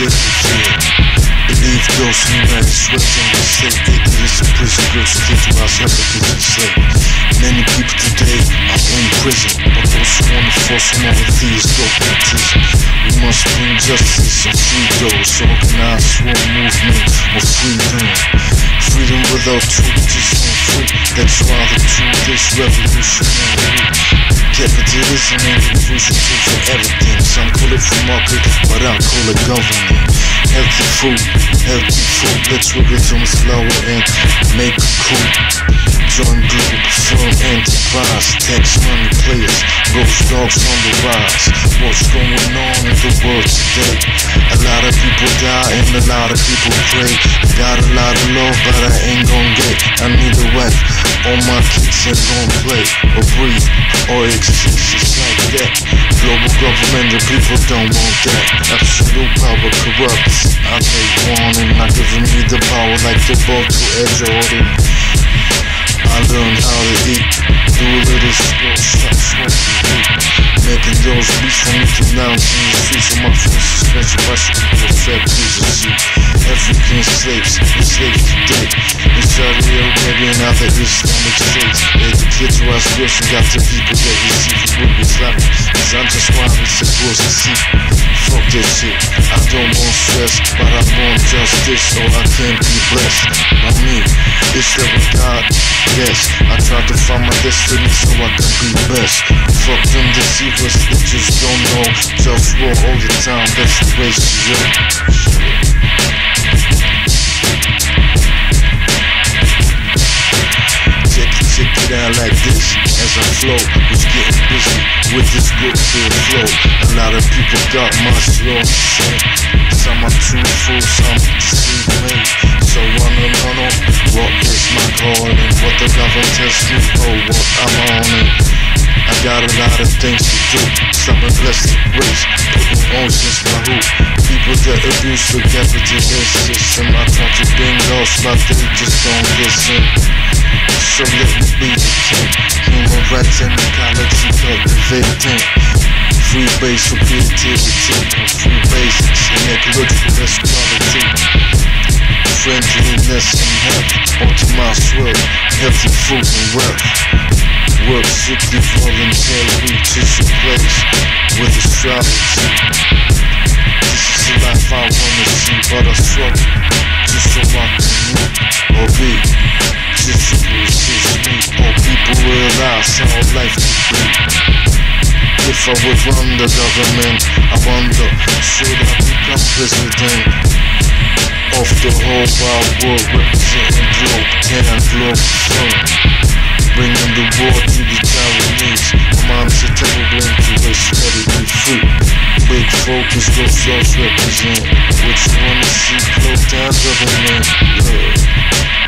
state of fear. Believe those who manage sweat on the state. Ignorance in prison, girls who think to us replicas enslaved. Many people today are in prison, but those who want to force them on with these dogmatism. We must bring justice and free those. Organize sworn movement of freedom. Freedom without truth is not free. That's why the truth is revolutionary. Capitalism ain't the crucial tool for everything. Some call it free market, but I call it government. Healthy food, let's work it on this flower and make a coup. Join Globalfirm enterprise, tax money players, GhostDogz on the rise. What's going on in the world today? A lot of people die and a lot of people pray. Got a lot of love, but I ain't gon' get. I need a wife, all my kids ain't gon' play or breathe or exist, it's like that. Global government, the people don't want that. Absolute power corrupts. I take warning, not giving me the power like the ball to Edge Jordan. I learned how to eat, do a little sport, stop smoking weed. Making those beats for me to lounge in the streets of my friends, suspension by people fat decency. African slaves, enslaved today. In Saudi Arabia and other Islamic states. They declare to us girls and got the people that receive it with Islamic. Cause I'm just wild, it's supposed to see. Fuck that shit, I don't want stress, but I want justice, so I can be blessed. By me, it's there with God. Yes, I try to find my destiny so I can be best. Fuck them deceivers, they just don't know. JustWar all the time, that's the ratio. Check it out like this, as I flow, was getting busy with this good flow. A lot of people got much wrong to say. Some are truthful, some deceive me. So I don't know what is my calling, what the government tells me, oh what I'm on it. I got a lot of things to do, some are blessed to race, putting oceans my hoop. People that abuse the capitalist system, I try to bring those, but they just don't listen. So let me be the king. Human rights and ecology cultivating. Free base for creativity and free basics and ecological equality. Friendliness and health, optimized world, healthy food and wealth. Work strictly voluntary, tissue place with astrology. This is the life I wanna see, but I struggle just so I can move or be. Just to resist me, or people realize how life could be. If I would run the government, I wonder, should I become president of the whole wide world, representing Globetown, Globalfirm, bringing the war to the Taiwanese. My mom's a terrible influence, let it be free. Big focus, GhostDogz represent. What you wanna see, Globetown government, yeah.